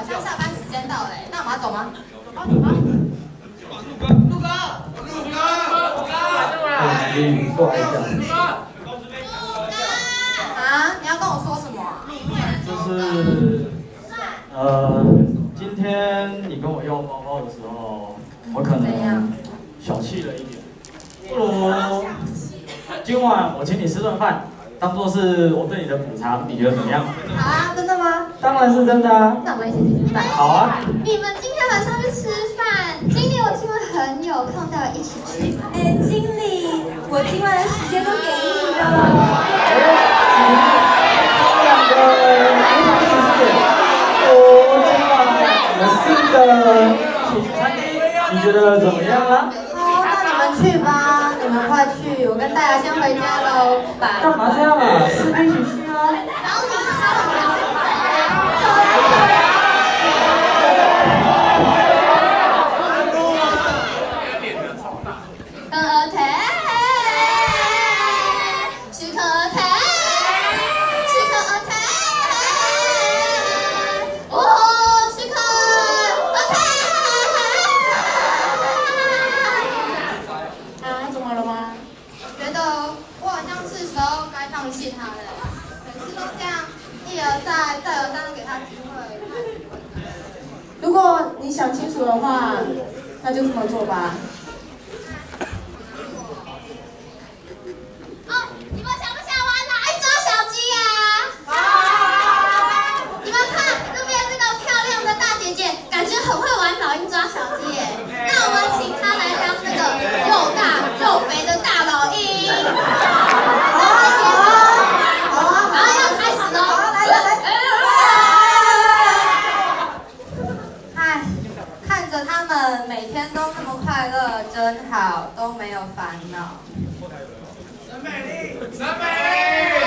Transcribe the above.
上下班时间到了，那我们要走吗？ 走吧。 你过来一下。 啊，你要跟我说什么啊？ 就是今天你跟我要包包的时候，我可能小气了一点，不如今晚我请你吃顿饭，当做是我对你的补偿，你觉得怎么样？ 好啊，真的吗？ 当然是真的啊。 那我们一起去吃饭。 好啊。 你们今天晚上去吃饭？经理，我今晚很有空，带我一起去。哎，经理，我今晚的时间都给你了。 你觉得怎么样啊？ 好，那你们去吧，你们快去，我跟大家先回家喽。 干嘛这样啊？四个一起去啊！ 然后你看放弃他了，每次都这样一而再、再而三的给他机会。 如果你想清楚的话，那就这么做吧。 哦，你们想不想玩哪一抓小鸡呀？你们看那边这个漂亮的大姐姐，感觉很会玩老鹰抓小鸡耶。那我们请她来当那个又大又肥的大老鹰。每天都那么快乐，真好，都没有烦恼。 沈美丽，沈美丽。